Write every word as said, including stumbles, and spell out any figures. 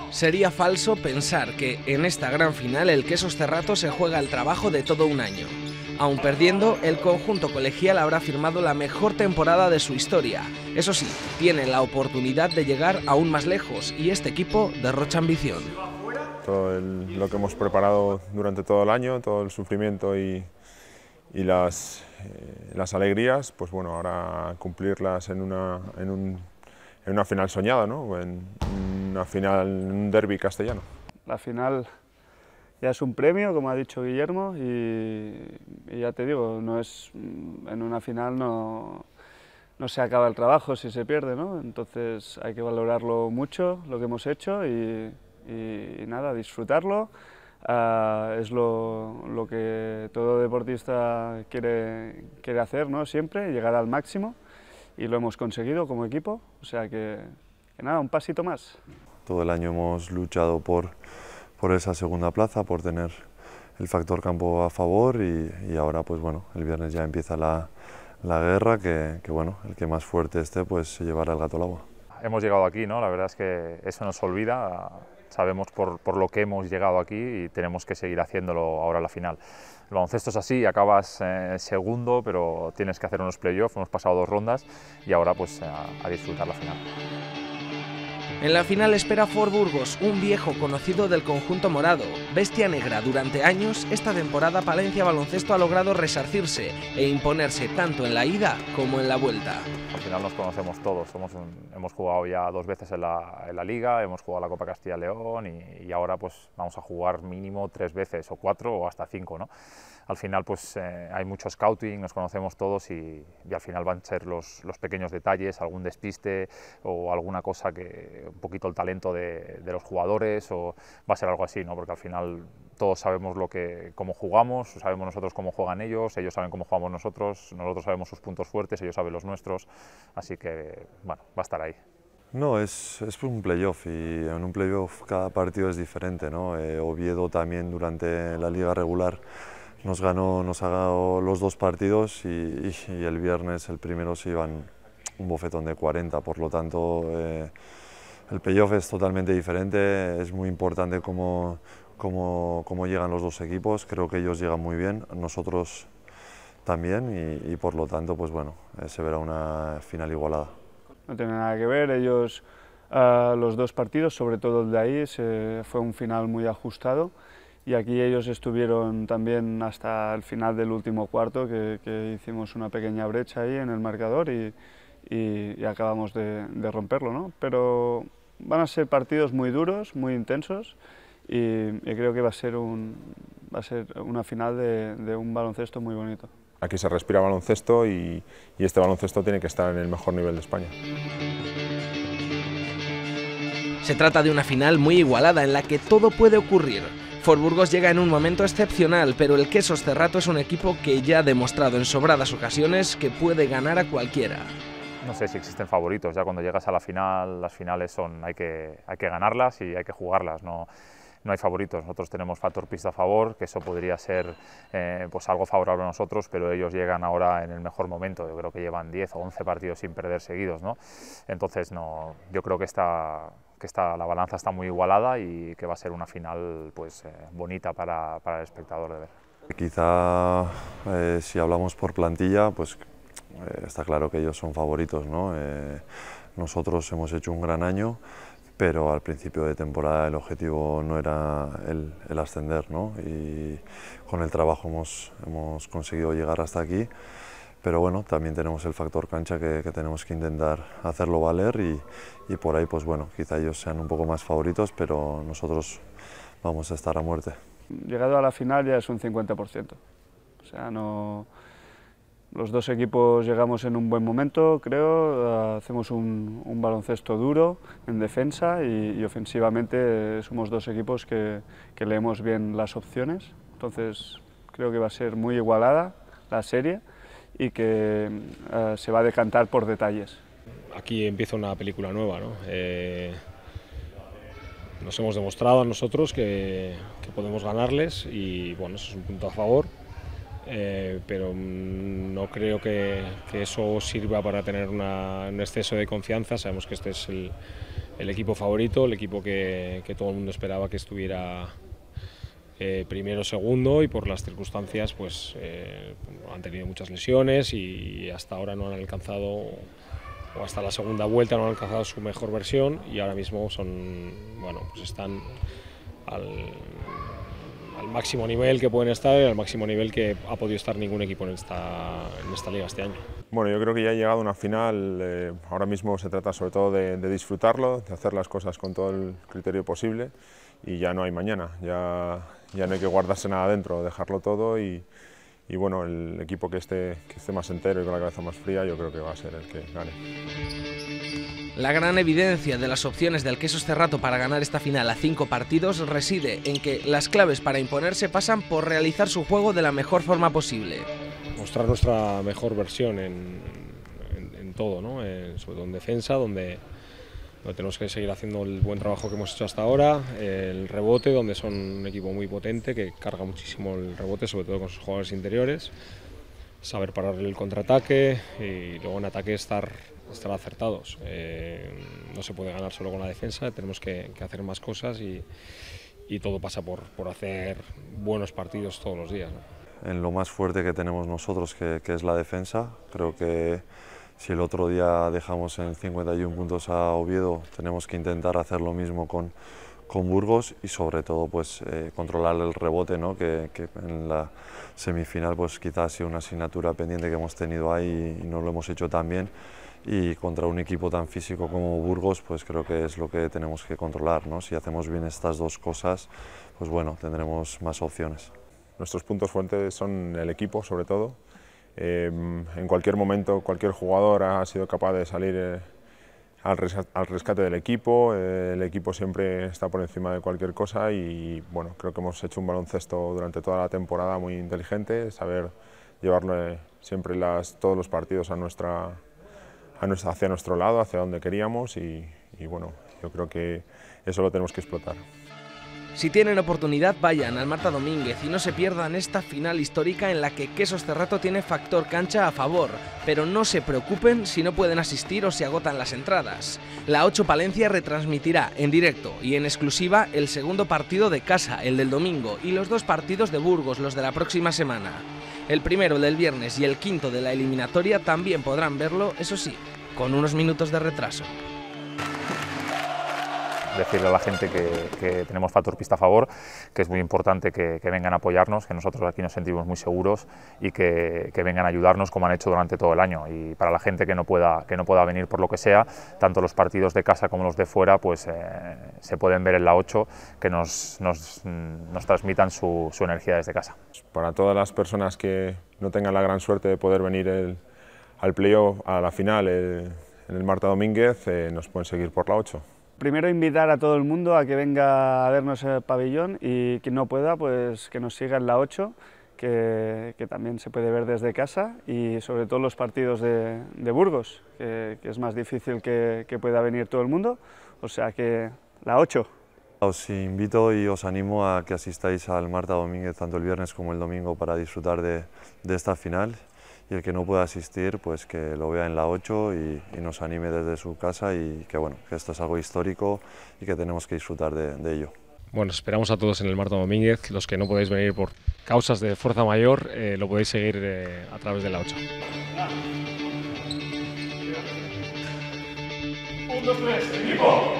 Sería falso pensar que en esta gran final el Quesos Cerrato se juega el trabajo de todo un año. Aun perdiendo, el conjunto colegial habrá firmado la mejor temporada de su historia. Eso sí, tiene la oportunidad de llegar aún más lejos y este equipo derrocha ambición. Todo el, lo que hemos preparado durante todo el año, todo el sufrimiento y, y las, eh, las alegrías, pues bueno, ahora cumplirlas en una, en un, en una final soñada, ¿no? En una final, en un derbi castellano. La final ya es un premio, como ha dicho Guillermo, y, y ya te digo, no es, en una final no, no se acaba el trabajo si se pierde, ¿no? Entonces hay que valorarlo mucho, lo que hemos hecho, y, y, y nada, disfrutarlo. Uh, es lo, lo que todo deportista quiere, quiere hacer, ¿no? Siempre, llegar al máximo, y lo hemos conseguido como equipo, o sea que, que nada, un pasito más. Todo el año hemos luchado por, por esa segunda plaza, por tener el factor campo a favor, y, y ahora pues bueno, el viernes ya empieza la, la guerra, que, que bueno, el que más fuerte esté pues se llevará el gato al agua. Hemos llegado aquí, ¿no? La verdad es que eso nos olvida. Sabemos por, por lo que hemos llegado aquí y tenemos que seguir haciéndolo ahora en la final. El baloncesto es así, acabas eh, segundo, pero tienes que hacer unos playoffs, hemos pasado dos rondas y ahora pues a, a disfrutar la final. En la final espera Ford Burgos, un viejo conocido del conjunto morado. Bestia negra durante años, esta temporada Palencia Baloncesto ha logrado resarcirse e imponerse tanto en la ida como en la vuelta. Al final nos conocemos todos, somos un, hemos jugado ya dos veces en la, en la Liga, hemos jugado la Copa Castilla y León y, y ahora pues vamos a jugar mínimo tres veces, o cuatro o hasta cinco, ¿no? Al final pues eh, hay mucho scouting, nos conocemos todos y, y al final van a ser los, los pequeños detalles, algún despiste o alguna cosa que un poquito el talento de, de los jugadores, o va a ser algo así, ¿no? Porque al final todos sabemos lo que, cómo jugamos, sabemos nosotros cómo juegan ellos, ellos saben cómo jugamos nosotros, nosotros sabemos sus puntos fuertes, ellos saben los nuestros, así que bueno, va a estar ahí. No, es, es un playoff y en un playoff cada partido es diferente, ¿no? Eh, Oviedo también durante la liga regular nos ganó, nos ha ganado los dos partidos y, y, y el viernes el primero se iban un bofetón de cuarenta, por lo tanto eh, el playoff es totalmente diferente, es muy importante cómo, cómo, cómo llegan los dos equipos, creo que ellos llegan muy bien, nosotros también y, y por lo tanto pues bueno, eh, se verá una final igualada. No tiene nada que ver, ellos uh, los dos partidos, sobre todo el de ahí, se, fue un final muy ajustado. Y aquí ellos estuvieron también hasta el final del último cuarto, que, que hicimos una pequeña brecha ahí en el marcador y, y, y acabamos de, de romperlo, ¿no? Pero van a ser partidos muy duros, muy intensos y, y creo que va a ser, un, va a ser una final de, de un baloncesto muy bonito. Aquí se respira baloncesto y, y este baloncesto tiene que estar en el mejor nivel de España. Se trata de una final muy igualada en la que todo puede ocurrir. Ford Burgos llega en un momento excepcional, pero el Quesos Cerrato es un equipo que ya ha demostrado en sobradas ocasiones que puede ganar a cualquiera. No sé si existen favoritos, ya cuando llegas a la final, las finales son, hay que, hay que ganarlas y hay que jugarlas, no, no hay favoritos. Nosotros tenemos factor pista a favor, que eso podría ser eh, pues algo favorable a nosotros, pero ellos llegan ahora en el mejor momento. Yo creo que llevan diez o once partidos sin perder seguidos, ¿no? Entonces no, yo creo que esta, que esta, la balanza está muy igualada y que va a ser una final pues, eh, bonita para, para el espectador de ver. Quizá eh, si hablamos por plantilla, pues eh, está claro que ellos son favoritos, ¿no? Eh, nosotros hemos hecho un gran año, pero al principio de temporada el objetivo no era el, el ascender, ¿no? Y con el trabajo hemos, hemos conseguido llegar hasta aquí, pero bueno, también tenemos el factor cancha que, que tenemos que intentar hacerlo valer y, y por ahí, pues bueno, quizá ellos sean un poco más favoritos, pero nosotros vamos a estar a muerte. Llegado a la final ya es un cincuenta por ciento, o sea, no... Los dos equipos llegamos en un buen momento, creo, hacemos un, un baloncesto duro en defensa y, y ofensivamente somos dos equipos que, que leemos bien las opciones, entonces creo que va a ser muy igualada la serie y que uh, se va a decantar por detalles. Aquí empieza una película nueva, ¿no? Eh, nos hemos demostrado a nosotros que, que podemos ganarles y bueno, eso es un punto a favor. Eh, pero no creo que, que eso sirva para tener una, un exceso de confianza. Sabemos que este es el, el equipo favorito, el equipo que, que todo el mundo esperaba que estuviera eh, primero o segundo, y por las circunstancias pues eh, han tenido muchas lesiones y hasta ahora no han alcanzado, o hasta la segunda vuelta no han alcanzado su mejor versión, y ahora mismo son, bueno, pues están al, al máximo nivel que pueden estar y al máximo nivel que ha podido estar ningún equipo en esta, en esta liga este año. Bueno, yo creo que ya ha llegado a una final, eh, ahora mismo se trata sobre todo de, de disfrutarlo, de hacer las cosas con todo el criterio posible, y ya no hay mañana, ya, ya no hay que guardarse nada dentro, dejarlo todo, y, y bueno, el equipo que esté, que esté más entero y con la cabeza más fría, yo creo que va a ser el que gane. La gran evidencia de las opciones del Quesos Cerrato para ganar esta final a cinco partidos reside en que las claves para imponerse pasan por realizar su juego de la mejor forma posible. Mostrar nuestra mejor versión en, en, en todo, ¿no? Eh, sobre todo en defensa, donde, donde tenemos que seguir haciendo el buen trabajo que hemos hecho hasta ahora, el rebote, donde son un equipo muy potente, que carga muchísimo el rebote, sobre todo con sus jugadores interiores, saber parar el contraataque y luego en ataque estar, estar acertados. Eh, no se puede ganar solo con la defensa, tenemos que, que hacer más cosas, y, y todo pasa por, por hacer buenos partidos todos los días, ¿no? En lo más fuerte que tenemos nosotros, que, que es la defensa. Creo que si el otro día dejamos en cincuenta y uno puntos a Oviedo, tenemos que intentar hacer lo mismo con, con Burgos, y sobre todo pues, eh, controlar el rebote, ¿no? que, que en la semifinal pues, quizás ha sido una asignatura pendiente que hemos tenido ahí y no lo hemos hecho tan bien. Y contra un equipo tan físico como Burgos, pues creo que es lo que tenemos que controlar, ¿no? Si hacemos bien estas dos cosas, pues bueno, tendremos más opciones. Nuestros puntos fuertes son el equipo, sobre todo. Eh, en cualquier momento, cualquier jugador ha sido capaz de salir eh, al, rescate, al rescate del equipo. Eh, el equipo siempre está por encima de cualquier cosa, y bueno, creo que hemos hecho un baloncesto durante toda la temporada muy inteligente, saber llevarlo siempre las, todos los partidos a nuestra, a nuestra, hacia nuestro lado, hacia donde queríamos, y, y bueno, yo creo que eso lo tenemos que explotar. Si tienen oportunidad, vayan al Marta Domínguez y no se pierdan esta final histórica en la que Quesos Cerrato tiene factor cancha a favor, pero no se preocupen si no pueden asistir o se agotan las entradas. La ocho Palencia retransmitirá en directo y en exclusiva el segundo partido de casa, el del domingo, y los dos partidos de Burgos, los de la próxima semana. El primero, el del viernes, y el quinto de la eliminatoria también podrán verlo, eso sí, con unos minutos de retraso. Decirle a la gente que, que tenemos factor pista a favor, que es muy importante que, que vengan a apoyarnos, que nosotros aquí nos sentimos muy seguros, y que, que vengan a ayudarnos como han hecho durante todo el año. Y para la gente que no pueda, que no pueda venir por lo que sea, tanto los partidos de casa como los de fuera, pues eh, se pueden ver en la ocho, que nos, nos, nos transmitan su, su energía desde casa. Para todas las personas que no tengan la gran suerte de poder venir el, al playoff, a la final, el, en el Marta Domínguez, eh, nos pueden seguir por la ocho. Primero invitar a todo el mundo a que venga a vernos en el pabellón, y quien no pueda, pues que nos siga en la ocho, que, que también se puede ver desde casa, y sobre todo los partidos de, de Burgos, que, que es más difícil que, que pueda venir todo el mundo, o sea que la ocho. Os invito y os animo a que asistáis al Marta Domínguez tanto el viernes como el domingo para disfrutar de, de esta final. Y el que no pueda asistir, pues que lo vea en la ocho y, y nos anime desde su casa, y que bueno, que esto es algo histórico y que tenemos que disfrutar de, de ello. Bueno, esperamos a todos en el Marta Domínguez. Los que no podéis venir por causas de fuerza mayor, eh, lo podéis seguir eh, a través de la ocho. Un, dos, tres, equipo.